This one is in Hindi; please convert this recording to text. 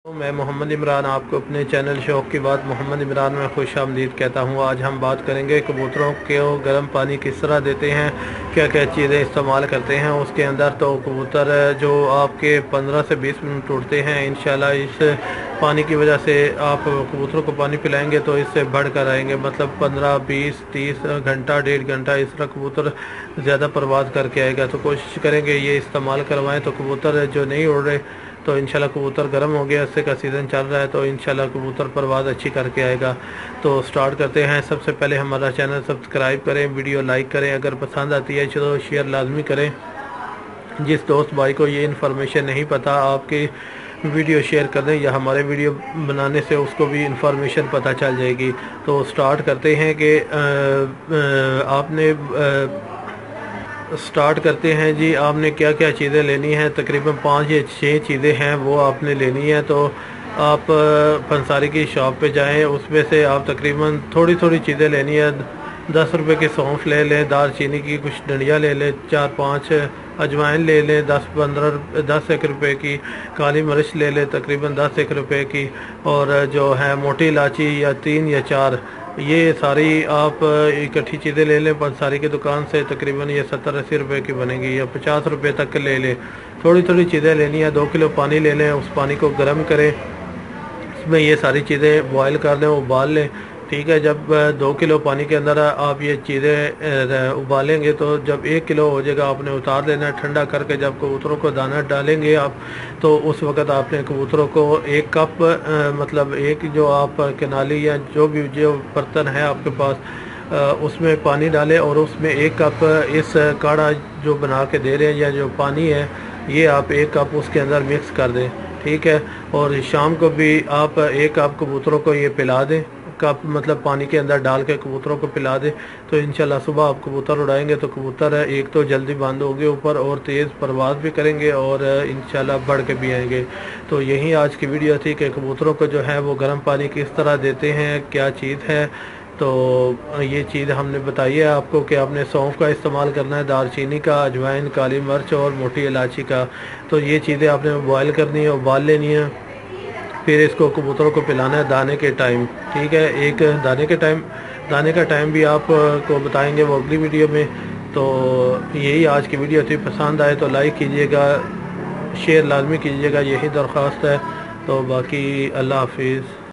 मैं मोहम्मद इमरान आपको अपने चैनल शौक़ की बात मोहम्मद इमरान में खुश आमदीद कहता हूँ। आज हम बात करेंगे कबूतरों को गर्म पानी किस तरह देते हैं, क्या क्या चीज़ें इस्तेमाल करते हैं उसके अंदर। तो कबूतर जो आपके 15 से 20 मिनट उड़ते हैं, इंशाल्लाह इस पानी की वजह से आप कबूतरों को पानी पिलाएंगे तो इससे बढ़ कर आएंगे। मतलब 15, 20, 30 घंटा, 1.5 घंटा इस तरह कबूतर ज़्यादा परवाज़ करके आएगा। तो कोशिश करेंगे ये इस्तेमाल करवाएँ तो कबूतर जो नहीं उड़ रहे तो इंशाल्लाह कबूतर गर्म हो गया, इससे का सीज़न चल रहा है तो इंशाल्लाह कबूतर परवाज़ अच्छी करके आएगा। तो स्टार्ट करते हैं। सबसे पहले हमारा चैनल सब्सक्राइब करें, वीडियो लाइक करें, अगर पसंद आती है तो शेयर लाजमी करें। जिस दोस्त भाई को ये इन्फॉर्मेशन नहीं पता आपकी वीडियो शेयर कर दें या हमारे वीडियो बनाने से उसको भी इन्फॉर्मेशन पता चल जाएगी। तो स्टार्ट करते हैं कि स्टार्ट करते हैं जी। आपने क्या क्या चीज़ें लेनी हैं, तकरीबन 5 या 6 चीज़ें हैं वो आपने लेनी है। तो आप पंसारी की शॉप पे जाएं, उसमें से आप तकरीबन थोड़ी थोड़ी चीज़ें लेनी है। 10 रुपए की सौंफ ले लें, दालचीनी की कुछ डंडियाँ ले लें, 4-5 अजवाइन ले लें, 10-1 रुपए की काली मिर्च ले लें, तकरीबन 10-1 रुपए की, और जो है मोटी इलायची या 3 या 4, ये सारी आप इकट्ठी चीज़ें ले लें पंसारी की दुकान से। तकरीबन ये 70-80 रुपए की बनेगी या 50 रुपए तक ले लें। थोड़ी थोड़ी चीज़ें लेनी है। 2 किलो पानी ले लें, उस पानी को गर्म करें, उसमें ये सारी चीज़ें बॉयल कर लें, उबाल लें। ठीक है, जब 2 किलो पानी के अंदर आप ये चीज़ें उबालेंगे तो जब 1 किलो हो जाएगा आपने उतार लेना है ठंडा करके। जब कबूतरों को दाना डालेंगे आप तो उस वक़्त आपने कबूतरों को 1 कप मतलब एक जो आप केनाली या जो भी जो बर्तन है आपके पास उसमें पानी डालें और उसमें 1 कप इस काढ़ा जो बना के दे रहे हैं या जो पानी है ये आप 1 कप उसके अंदर मिक्स कर दें। ठीक है, और शाम को भी आप 1 कप कबूतरों को ये पिला दें। कप मतलब पानी के अंदर डाल के कबूतरों को पिला दें तो इंशाल्लाह सुबह आप कबूतर उड़ाएंगे तो कबूतर एक तो जल्दी बंद होंगे ऊपर और तेज़ परवाज़ भी करेंगे और इंशाल्लाह बढ़ के भी आएंगे। तो यही आज की वीडियो थी कि कबूतरों को जो है वो गर्म पानी किस तरह देते हैं, क्या चीज़ है। तो ये चीज़ हमने बताई है आपको कि आपने सौंफ का इस्तेमाल करना है, दालचीनी का, अजवाइन, काली मिर्च और मोटी इलायची का। तो ये चीज़ें आपने बॉयल करनी है, उबाल लेनी है, फिर इसको कबूतरों को पिलाना है दाने के टाइम। ठीक है, एक दाने का टाइम भी आप को बताएंगे वो अगली वीडियो में। तो यही आज की वीडियो थी। पसंद आए तो लाइक कीजिएगा, शेयर लाजमी कीजिएगा, यही दरख्वास्त है। तो बाकी अल्लाह हाफिज़।